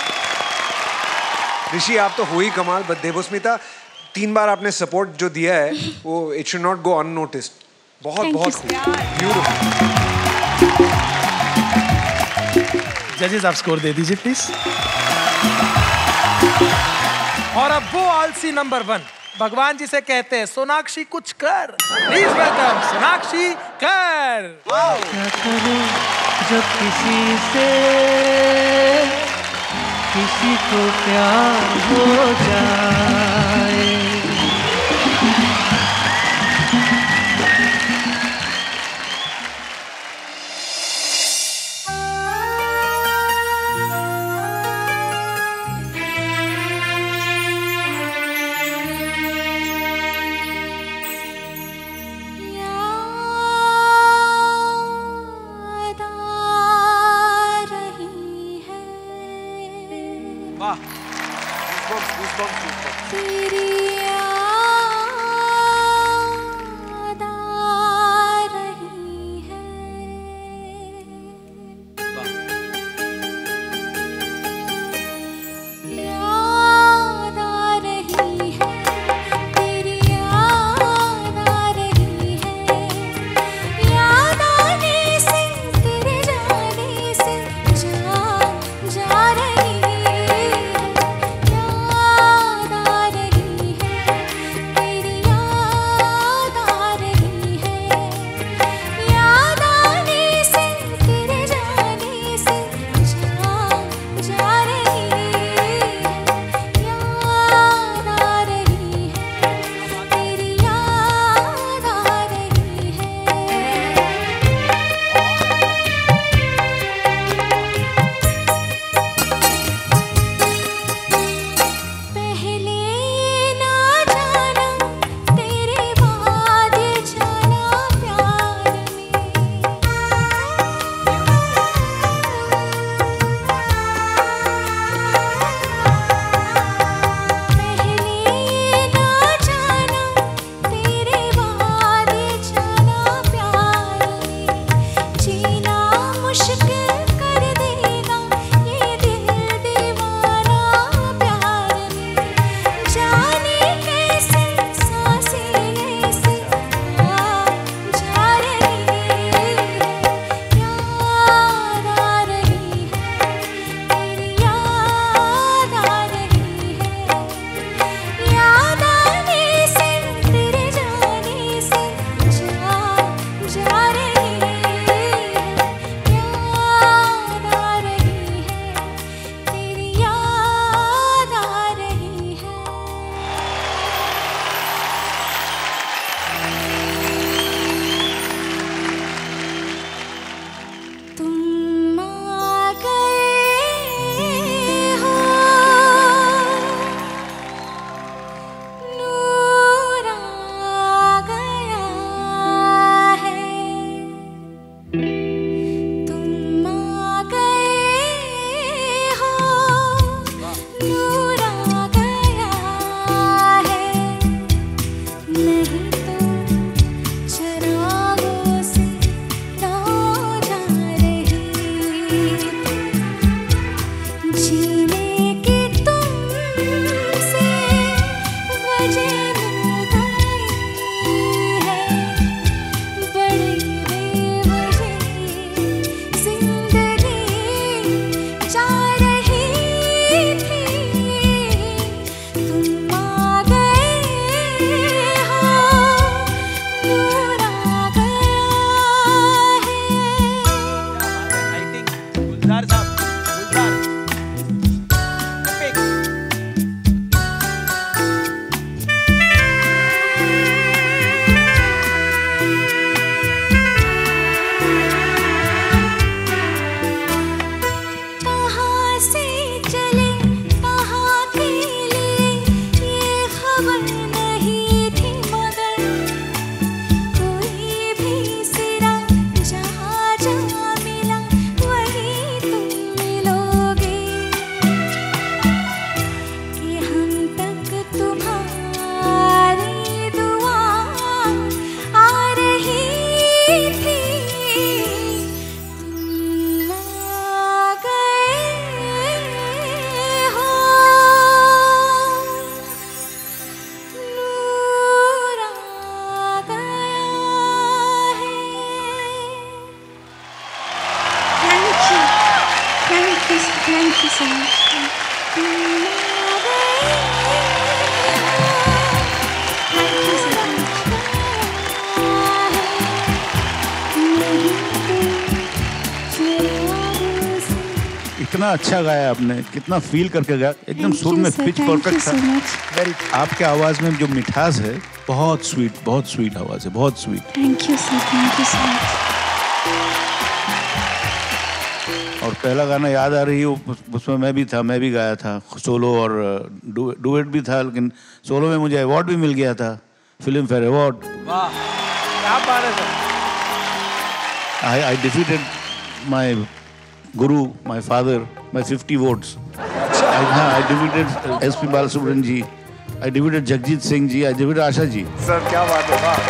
S2: Rishi आप तो हुई कमाल, बट देवस्मिता 3 बार आपने सपोर्ट जो दिया है वो it should not go unnoticed. बहुत बहुत ब्यूटीफुल।
S6: जजेस आप स्कोर दे दीजिए प्लीज। और अब वो आलसी नंबर 1 भगवान जी से कहते हैं सोनाक्षी कुछ कर। प्लीज वेलकम सोनाक्षी कर।
S9: क्या करूं जब किसी को प्यार हो जाए,
S1: कितना अच्छा गाया आपने, कितना फील करके गाया, एकदम सुर में पिच परफेक्ट था। आपके आवाज में जो मिठास है, बहुत स्वीट आवाज है, बहुत sweet.
S8: Thank you sir, thank you so much.
S1: और पहला गाना याद आ रही है, उसमें मैं भी था, मैं भी गाया था सोलो, और डुएट भी था, लेकिन सोलो में मुझे अवार्ड भी मिल गया था, फिल्म फेयर अवार्ड।
S6: वाह, क्या बात है sir.
S1: I defeated my guru, my father, by 50 votes. I defeated SP Balasubramanian ji. I defeated Jagjit Singh ji. I defeated Asha ji.
S2: Sir क्या बात है, वाह।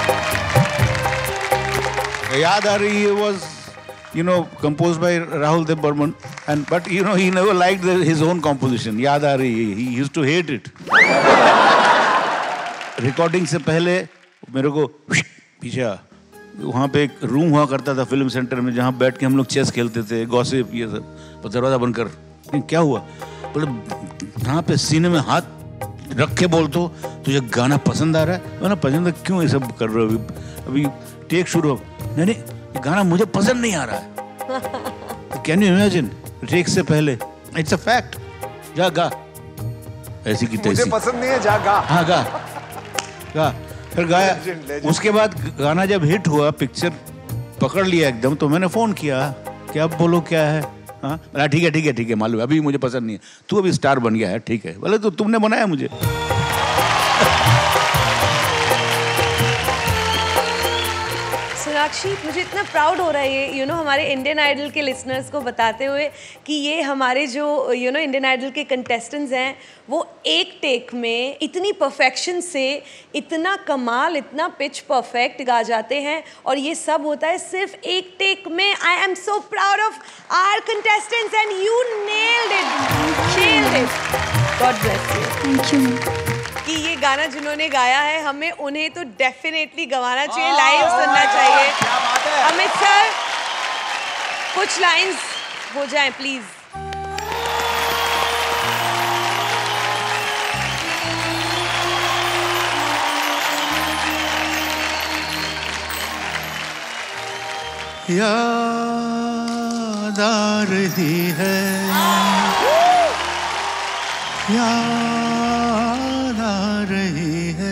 S1: याद आ रही है was, composed by Rahul Dev Burman, but he never liked his own composition. याद आ रही है, he used to hate it. Recording से पहले मेरे को पीछे वहाँ पे एक रूम हुआ करता था फिल्म सेंटर में, जहाँ बैठ के हम लोग चेस खेलते थे, गॉसिप ये सब, दरवाजा बंद कर। क्या हुआ? बोले यहाँ पे सीने में हाथ रख के बोल तो तुझे गाना पसंद आ रहा है? मैंने पसंद है, क्यों ये सब कर रहे हो? अभी टेक शुरू हो। नहीं, गाना मुझे पसंद नहीं आ रहा है। Can you imagine? टेक से पहले, इट्स अ फैक्ट, जा गा, ऐसी की तैसी,
S2: मुझे पसंद नहीं है, जा गा।
S1: हाँ गा। फिर गाया। उसके बाद गाना जब हिट हुआ, पिक्चर पकड़ लिया एकदम, तो मैंने फोन किया कि अब बोलो क्या है। हाँ, ठीक है, मालूम है, अभी मुझे पसंद नहीं है, तू अभी स्टार बन गया है, ठीक है, बोले तो तुमने बनाया मुझे।
S4: सोनाक्षी, मुझे इतना प्राउड हो रहा है ये हमारे इंडियन आइडल के लिसनर्स को बताते हुए कि ये हमारे जो इंडियन आइडल के कंटेस्टेंट्स हैं, वो एक टेक में इतनी परफेक्शन से, इतना कमाल, इतना पिच परफेक्ट गा जाते हैं, और ये सब होता है सिर्फ एक टेक में। I am so proud of our contestants and you nailed it. God bless you.
S8: Thank you.
S4: कि ये गाना जिन्होंने गाया है, हमें उन्हें तो डेफिनेटली गवाना चाहिए, लाइव सुनना चाहिए। अमित सर, कुछ लाइंस हो जाएं प्लीज।
S9: याद आ रही है, याद आ रही है,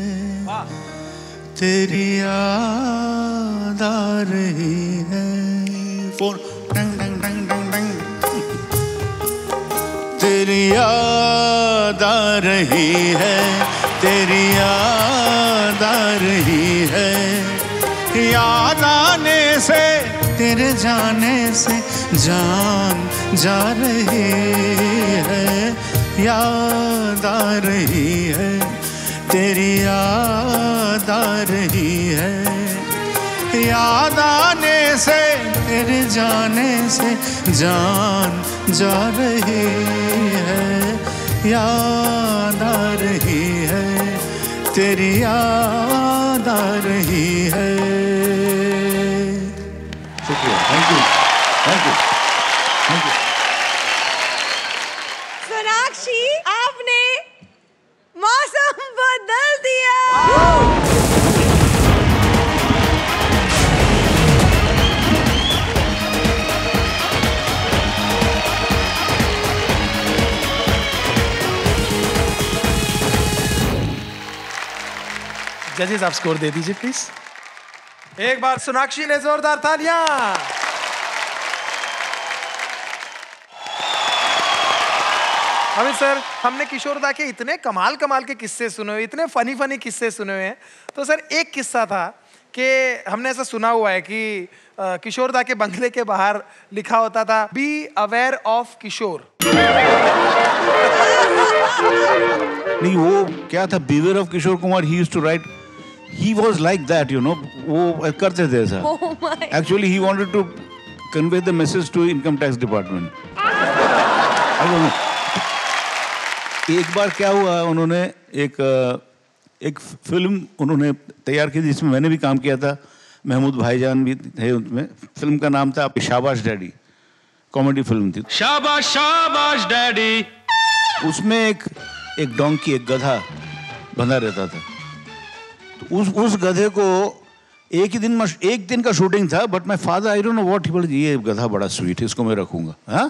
S9: तेरी याद आ रही है। फोन डंग डंग डंग डंग डंग। तेरी याद आ रही है, तेरी याद आ रही है, याद आने से, तेरे जाने से जान जा रही है, याद आ रही है, तेरी याद आ रही है, याद आने से, तेरे जाने से जान जा रही है, याद आ रही है, तेरी याद आ रही है।
S1: शुक्रिया, थैंक यू।
S4: सोनाक्षी, आपने मौसम बदल दिया।
S6: जजेस, आप स्कोर दे दीजिए प्लीज। एक बार सोनाक्षी ने जोरदार तालियां। अमित सर, हमने किशोर दा के इतने कमाल के किस्से सुने हुए, इतने फनी किस्से सुने हुए हैं, तो सर एक किस्सा था कि हमने ऐसा सुना हुआ है कि किशोर दा के बंगले के बाहर लिखा होता था, बी अवेयर ऑफ किशोर।
S1: नहीं, वो क्या था, beware of Kishore Kumar, he used to write, he was like that, वो करते थे ऐसा। Actually he wanted to convey the message to income tax department. एक बार क्या हुआ, उन्होंने एक फिल्म उन्होंने तैयार की जिसमें मैंने भी काम किया था, महमूद भाईजान भी थे उसमें। फिल्म का नाम था शाबाश डैडी, कॉमेडी फिल्म थी।
S5: शाबाश शाबाश डैडी।
S1: उसमें एक डोंकी, एक गधा बंधा रहता था। तो उस गधे को एक दिन का शूटिंग था, but my father I don't know what he बोले, ये गधा बड़ा स्वीट है, इसको मैं रखूंगा। हाँ,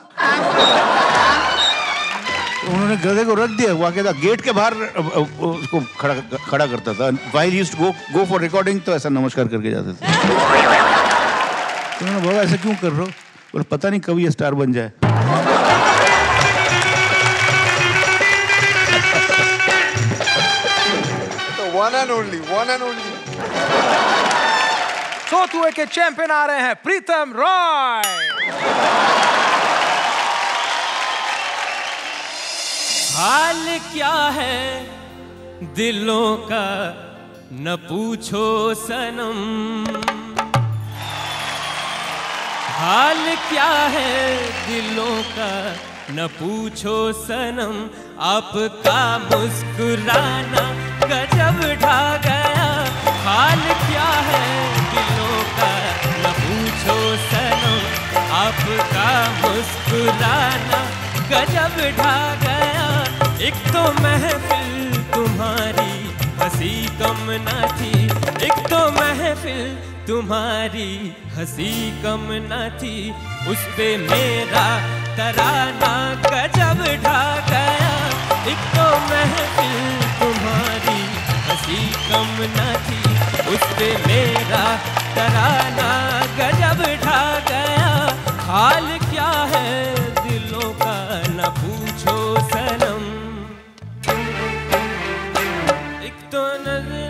S1: तो उन्होंने गधे को रख दिया। वाकई गेट के बाहर उसको खड़ा करता था। While he used to go for recording, तो ऐसा नमस्कार करके जाते थे। तो उन्होंने बोला ऐसा क्यों कर रहे हो? बोले पता नहीं कभी ये स्टार बन जाए।
S2: One and only.
S6: सोतुए के चैंपियन आ रहे हैं प्रीतम रॉय।
S10: हाल क्या है दिलों का न पूछो सनम, हाल क्या है दिलों का न पूछो सनम, आपका मुस्कुराना गजब ढा गया। हाल क्या है दिलों का न पूछो सनम, आपका मुस्कुराना गजब ढा गया। एक तो महफिल तुम्हारी हंसी कम न थी, एक तो महफिल तुम्हारी हंसी कम न थी, उस पे मेरा तराना गजब ढा गया। एक तो महफिल तुम्हारी हंसी कम न थी, उस पे मेरा तराना गजब ढा गया। हाल क्या है दिलों का न पूछो सनम, एक तो नजर।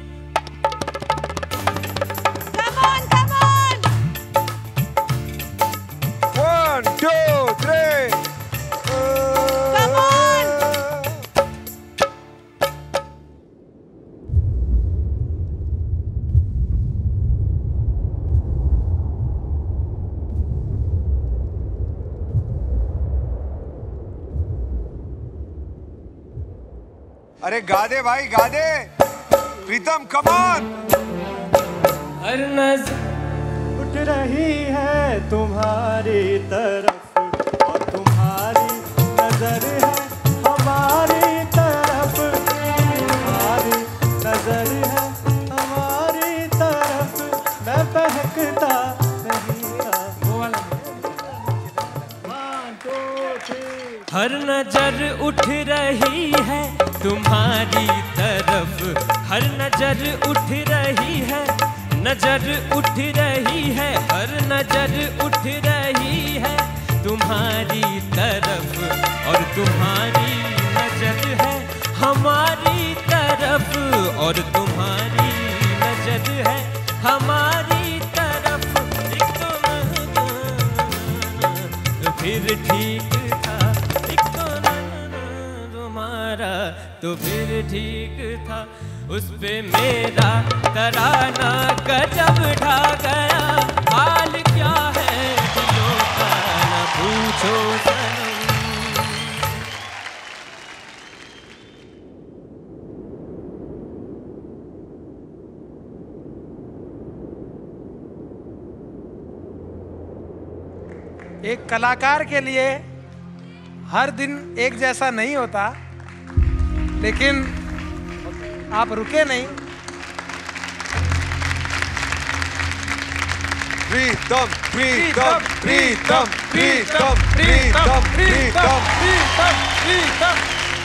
S4: Come on!
S2: 1, 2, 3.
S4: Come on!
S2: अरे गा दे भाई, गा दे। प्रीतम कम ऑन।
S10: हर नजर
S9: उठ रही है तुम्हारी तरफ और तुम्हारी नजर है हमारी तरफ, तुम्हारी नजर है हमारी तरफ, मैं बहकता नहीं रहा।
S10: हर नजर उठ रही है तुम्हारी तरफ, हर नजर उठ रही है, नजर उठ रही है, हर नजर उठ रही है तुम्हारी तरफ, और तुम्हारी नजर है हमारी तरफ, और तुम्हारी नजर है हमारी तरफ। एक तो फिर ठीक था, एक तो तुम्हारा तो फिर ठीक था, उस पे मेरा तराना गजब ढा गया। हाल क्या है दिलों का न पूछो सनम।
S6: एक कलाकार के लिए हर दिन एक जैसा नहीं होता, लेकिन आप रुके नहीं।
S2: प्रीतम प्रीतम प्रीतम प्रीतम प्रीतम प्रीतम
S6: प्रीतम।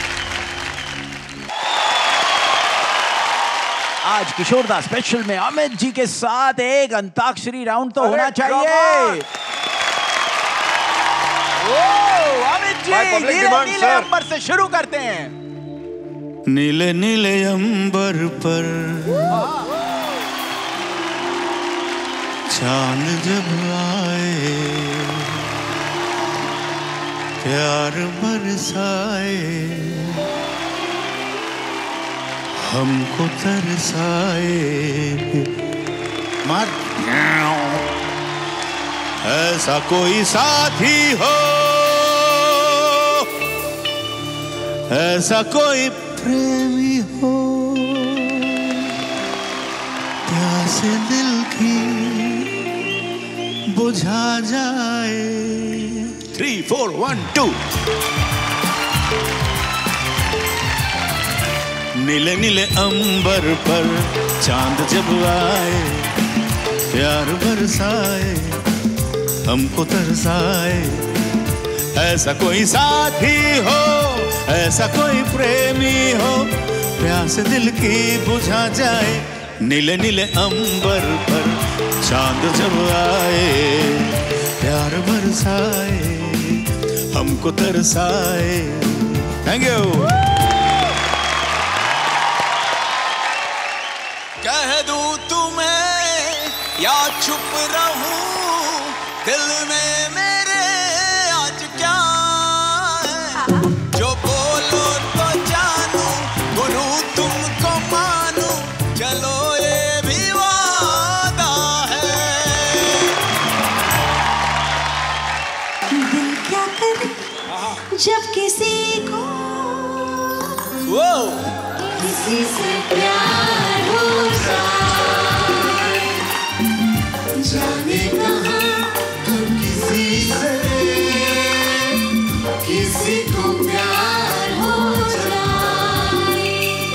S3: आज किशोर दा स्पेशल में अमित जी के साथ एक अंताक्षरी राउंड तो होना चाहिए। अमित जी नीले नीले अंबर से शुरू करते हैं।
S1: नीले नीले अंबर पर चांद जब आए, प्यार बरसाए, हमको तरसाए, मार ऐसा कोई साथी हो, ऐसा कोई प्रेमी हो, प्यासे दिल की बुझा जाए। 3, 4, 1, 2। नीले नीले अंबर पर चांद जब आए, प्यार बरसाए, हमको तरसाए। ऐसा कोई साथी हो, ऐसा कोई प्रेमी हो, प्यास दिल की बुझा जाए। नीले नीले अंबर पर चांद जब आए, प्यार बरसाए, हमको तरसाए। Thank you.
S3: कह दूं तुम्हें या चुप रहूं, दिल में मेरे आज क्या है? जो बोलो तो जानूं, गुरु तुमको मानूं, चलो ये भी वादा है।
S8: दिल क्या करे जब किसी को किसी से प्यार हो जाए, जाने कहाँ हम किसी से किसी को प्यार हो जाए।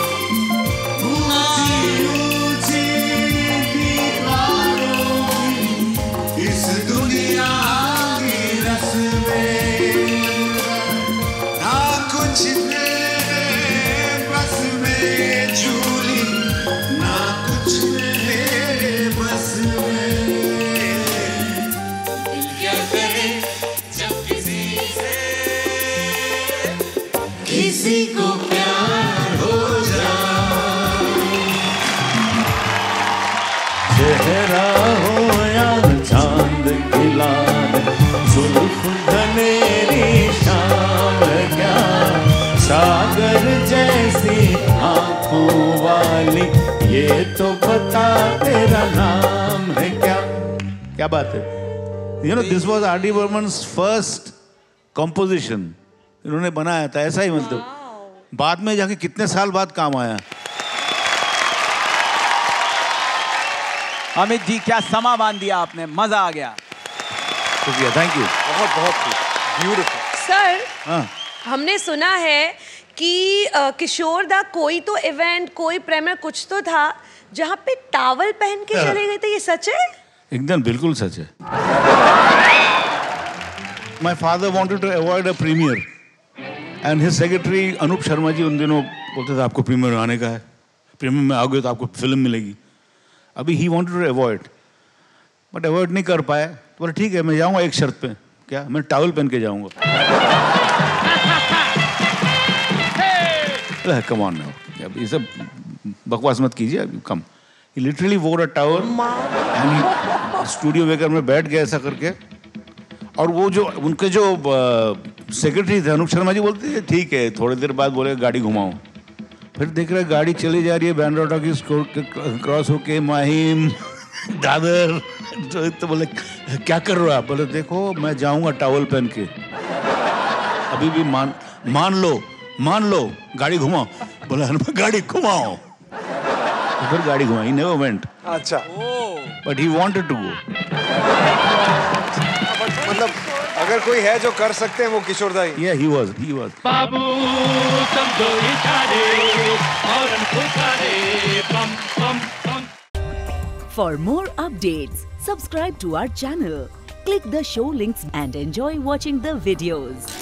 S8: ऊंची ऊंची दीवारों की इस दुनिया की रस्में, ना कुछ मेरे बस में झूली, ना कुछ मेरे बस में। दिल क्या करे जब किसी से किसी को प्यार हो जाए।
S1: चेहरा हो या चांद की लाल, जुल्फ घनेरी शाम क्या, सागर जैसी आंखों वाली, ये तो बता तेरा नाम है क्या। क्या बात है। You know, this was R.D. Burman's first composition. इन्होंने बनाया था, ऐसा ही मतलब बाद में जाके कितने साल बाद काम आया।
S3: अमित जी क्या समा बांध दिया आपने, मजा आ गया।
S1: शुक्रिया, थैंक यू।
S2: बहुत बहुत ब्यूटीफुल।
S4: सर
S1: हाँ,
S4: हमने सुना है कि किशोर दा कोई तो इवेंट, कोई प्रेमियर कुछ तो था जहाँ पे टावल पहन के चले गए थे, ये सच है?
S1: एकदम बिल्कुल सच है। My father wanted to avoid a premiere, and his secretary Anoop Sharma ji उन दिनों बोलते थे आपको प्रीमियर आने का है, प्रीमियर में आओगे तो आपको फिल्म मिलेगी। अभी he wanted to avoid, but avoid नहीं कर पाया। तो बोले ठीक है मैं जाऊँगा एक शर्त पे। क्या? मैं टावल पहन के जाऊँगा। Come on now, ये सब बकवास मत कीजिए। अभी come. He literally wore a towel and he studio वेकर में बैठ गया ऐसा करके। और वो जो उनके जो सेक्रेटरी थे अनूप शर्मा जी बोलते थे ठीक है, थोड़ी देर बाद बोले गाड़ी घुमाओ। फिर देख रहे गाड़ी चली जा रही है बैंड्रा टॉकीज क्रॉस होके माहिम दादर। तो बोले क्या कर रहे हो आप? बोले देखो मैं जाऊंगा टावल पहन के। अभी भी मान लो गाड़ी घुमाओ। बोले गाड़ी घुमाओ। तो फिर गाड़ी घुमाई। He never went.
S2: अच्छा।
S1: But he wanted to go.
S2: मतलब अगर कोई है जो कर सकते हैं वो किशोर दा ही।
S1: Yeah, he was.
S5: बाबू समझो इशारे और पुकारे बम बम बम।
S11: For more updates, subscribe to our channel, click the show links and enjoy watching the videos.